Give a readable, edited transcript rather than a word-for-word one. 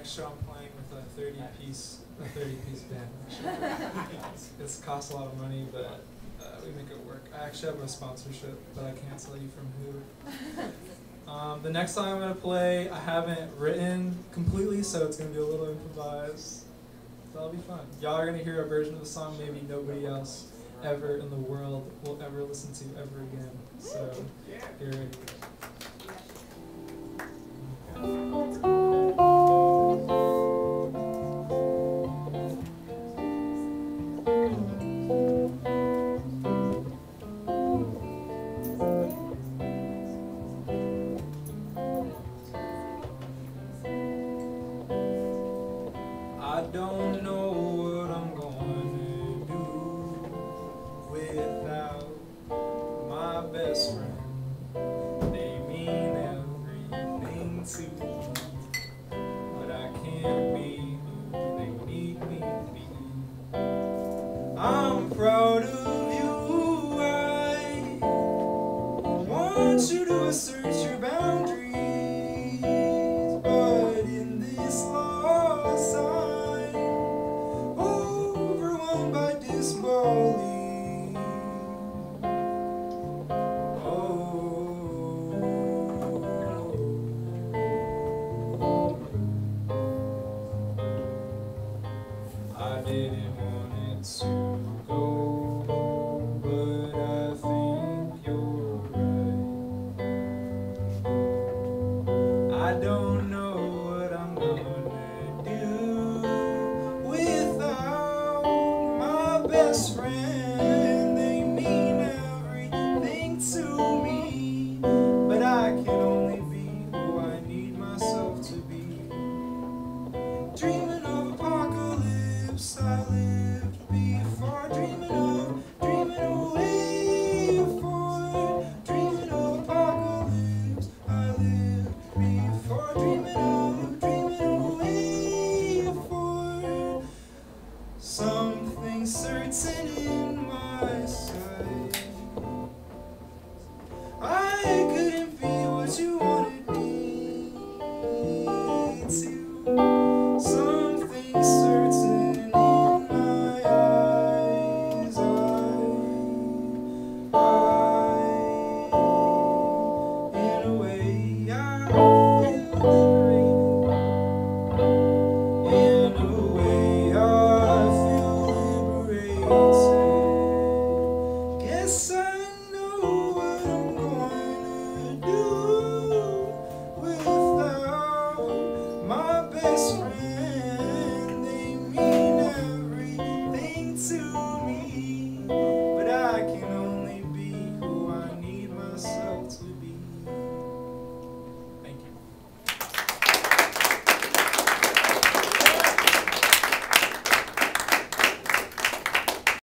next show I'm playing with a 30-piece band. It's costs a lot of money, but we make it work. I actually have a sponsorship, but I can't tell you from who. The next song I'm going to play, I haven't written completely, so it's going to be a little improvised. That'll be fun. Y'all are going to hear a version of the song maybe nobody else ever in the world will ever listen to ever again. So, here it is. I don't know what I'm gonna do without my best friend. They mean everything to me, but I can't be who they need me to be. I'm proud of you, I want you to assert your boundaries, but in this lost I'm overwhelmed by disbelief. I didn't want it to go, but I think you're right. I don't know